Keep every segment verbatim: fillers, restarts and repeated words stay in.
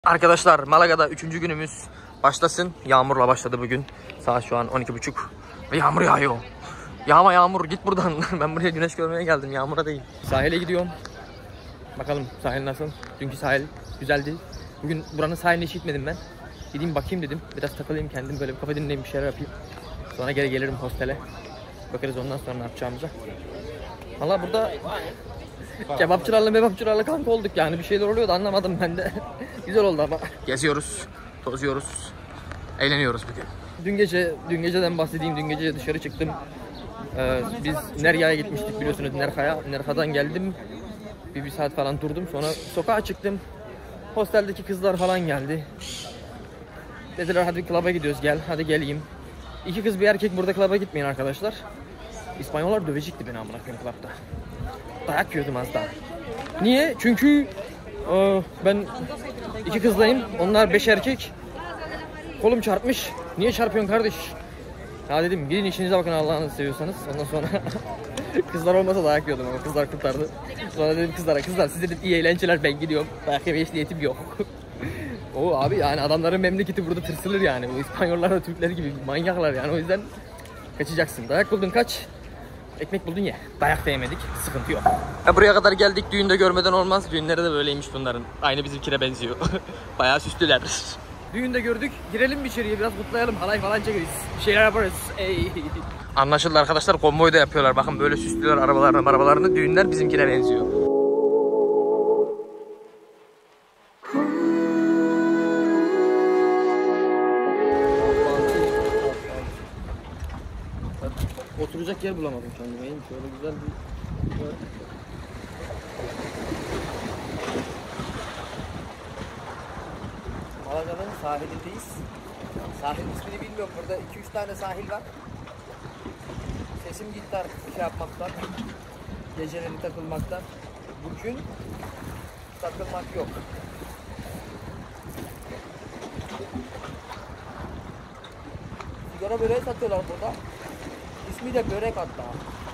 Arkadaşlar Malaga'da üçüncü günümüz başlasın. Yağmurla başladı bugün. Saat şu an on iki buçuk ve yağmur yağıyor. Yağma yağmur git buradan. Ben buraya güneş görmeye geldim, yağmura değil. Sahile gidiyorum. Bakalım sahil nasıl? Dünkü sahil güzeldi. Bugün buranın sahilini hiç gitmedim ben. Gideyim bakayım dedim. Biraz takılayım kendim, böyle bir kafa dinleyeyim, bir şeyler yapayım. Sonra geri gelirim hostele. Bakarız ondan sonra ne yapacağımıza. Valla burada kebapçılarla mebapçılarla kanka olduk yani, bir şeyler oluyor da anlamadım ben de. Güzel oldu ama. Geziyoruz, tozuyoruz, eğleniyoruz bugün. Dün gece, dün geceden bahsedeyim. Dün gece dışarı çıktım. Ee, biz Nerya'ya gitmiştik biliyorsunuz, Nerha'ya. Nerha'dan geldim. Bir, bir saat falan durdum. Sonra sokağa çıktım. Hosteldeki kızlar falan geldi. Dediler hadi klaba gidiyoruz, gel. Hadi geleyim. İki kız bir erkek, burada klaba gitmeyin arkadaşlar. İspanyollar dövecekti beni amına koyayım klapta. Dayak yiyordum az daha. Niye? Çünkü e, ben iki kızlayım. Onlar beş erkek. Kolum çarpmış. Niye çarpıyorsun kardeş? Ya dedim gidin işinize bakın Allah'ını seviyorsanız. Ondan sonra kızlar olmasa dayak yiyordum ama kızlar kurtardı. Sonra dedim kızlara, kızlar siz dedim iyi eğlenceler, ben gidiyorum. Dayak yemeye hiç niyetim yok. O abi yani adamların memleketi burada tırsılır yani. Bu İspanyollar da Türkler gibi manyaklar yani, o yüzden kaçacaksın. Dayak buldun kaç. Ekmek buldun ya. Dayak da yemedik. Sıkıntı yok. Ya buraya kadar geldik. Düğünde görmeden olmaz. Düğünleri de böyleymiş bunların. Aynı bizimkine benziyor. Bayağı süslüler. Düğünde gördük. Girelim bir içeriye, biraz kutlayalım. Halay falan çekeriz. Bir şeyler yaparız. Ey. Anlaşıldı arkadaşlar. Konvoyu da yapıyorlar. Bakın böyle süslüyorlar arabalarını, arabalarını. Düğünler bizimkine benziyor. Oturacak yer bulamadım kendime. Şöyle güzel bir... Malaga'nın sahilindeyiz. Sahil ismini bilmiyorum. Burada iki üç tane sahil var. Sesim gitti artık şey yapmaktan. Geceleri takılmaktan. Bugün takılmak yok. Sigara böreği satıyorlar burada. İsmi de börek hatta.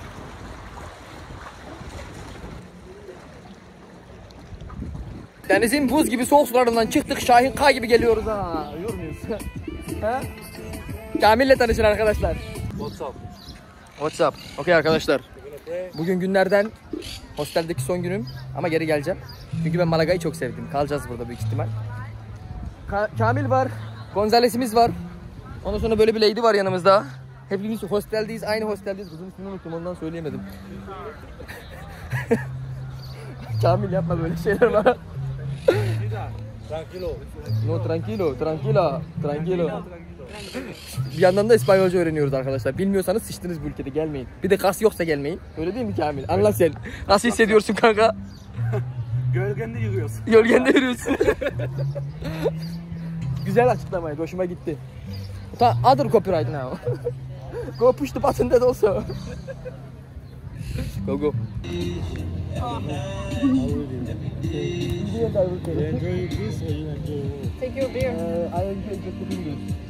Denizin buz gibi soğuk sularından çıktık, Şahin K gibi geliyoruz ha. Görüyor muyuz? Ha? Kamil'le tanışın arkadaşlar. What's up? What's up? Okey arkadaşlar. Bugün günlerden hosteldeki son günüm ama geri geleceğim. Çünkü ben Malaga'yı çok sevdim. Kalacağız burada büyük ihtimal. Ka Kamil var, Gonzales'imiz var. Ondan sonra böyle bir lady var yanımızda. Hepimiz hosteldeyiz, aynı hosteldeyiz. Kızın ismini unuttum, ondan söyleyemedim. Kamil yapma böyle şeyler var. Tranquilo. No, tranquilo, tranquila, tranquilo. Bir yandan da İspanyolca öğreniyoruz arkadaşlar. Bilmiyorsanız sıçtınız bu ülkede, gelmeyin. Bir de kas yoksa gelmeyin. Öyle değil mi Kamil? Anla sen. Nasıl hissediyorsun kanka? Gölgende yürüyorsun. Gölgende yürüyorsun. Güzel açıklamaydı, hoşuma gitti. Other copyright now. Go push the button that also. Go go. Take your beer. Uh, I enjoy just the English.